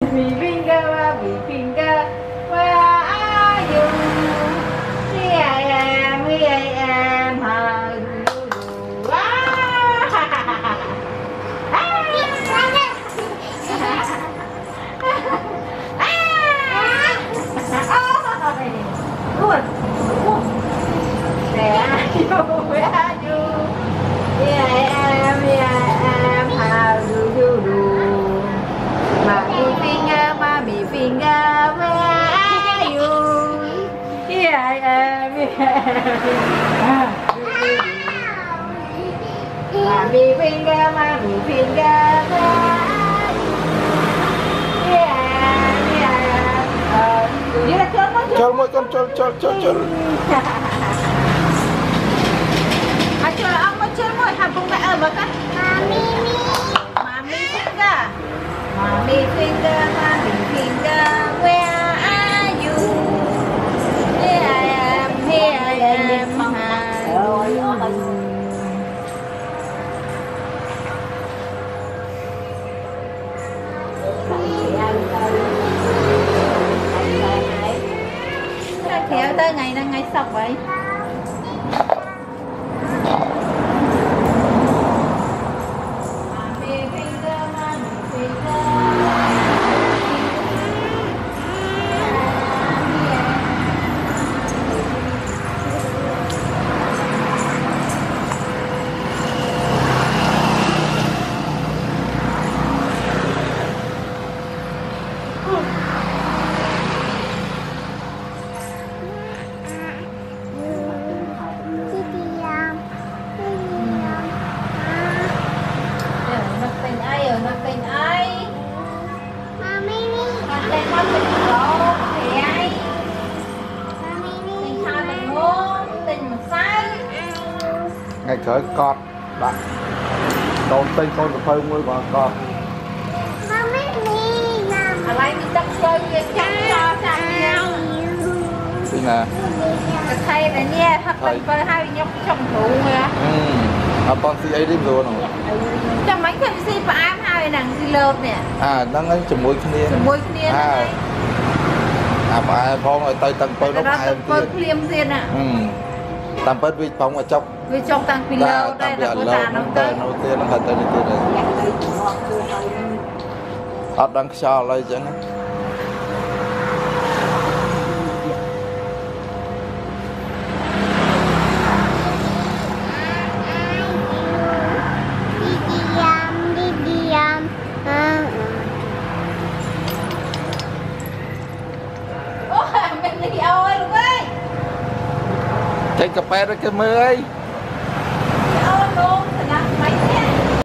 Mi finger, mi finger, where are you? Here I am, here I am. How do you do? Good. Where are you? Where are you? Here I am, here I am. How do you do? Mommy finger, where are you? Here I am, here I am. Mommy finger, where are you? Here I am, here I am. Như là chôn một con chôn chôn ông mới chôn một hàm bông mẹ ở mà con. Mommy finger, where are you? Here I am, here I am. Khéo tới ngày nay ngày sọc vậy. ngày khởi cọt đặt đồn tên con được hơi mua còn cọt อะไรมีตั้งเยอะแยะจังรอจังเนี่ยที่ไหนจะใครแต่เนี่ยถ้าเป็นไปให้ยกช่องถูกเลยเอาตอนซีไอ้ดิมดูหนูจะไม่เคยซีปลาให้หนังซีเลิฟเนี่ยนั่งงั้นจะมวยขี้เนียนจะมวยขี้เนียนมาพ้องไอ้ไตตังเปิ้ลน้องไอ้เปิดเคลียมเซียนอ่ะตังเปิ้ลวิ่งพ้องมาจกวิจงตังปีเลิฟได้แต่ภาษาน้องเต้น้องเต้น้องหัดเต้นเต้นเลยอัดดังชาอะไรจังนะเจ๊กาแฟด้วยกันมือไอ้เอาลง